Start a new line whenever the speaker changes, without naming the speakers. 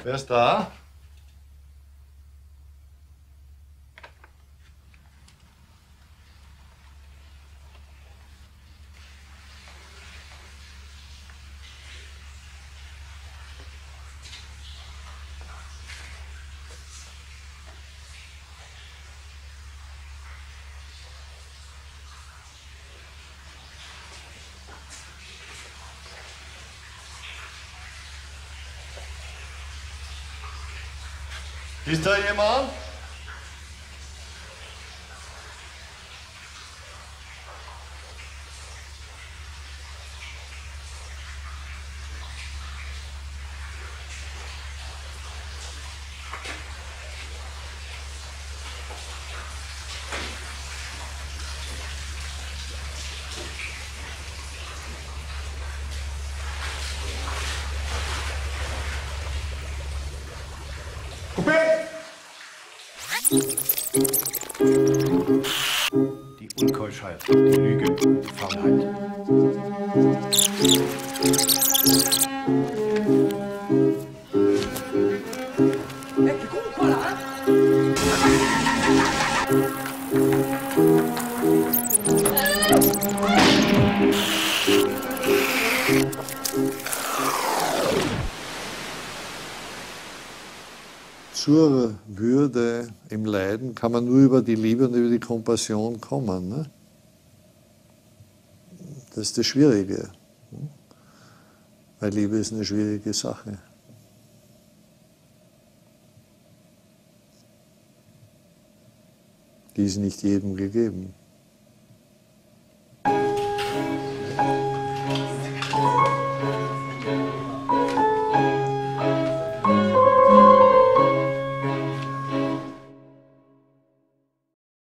Wer ist da? Ist da jemand? Die Unkeuschheit, die Lüge, die Faulheit.
Zur Würde im Leiden kann man nur über die Liebe und über die Kompassion kommen. Ne? Das ist das Schwierige. Weil Liebe ist eine schwierige Sache. Die ist nicht jedem gegeben.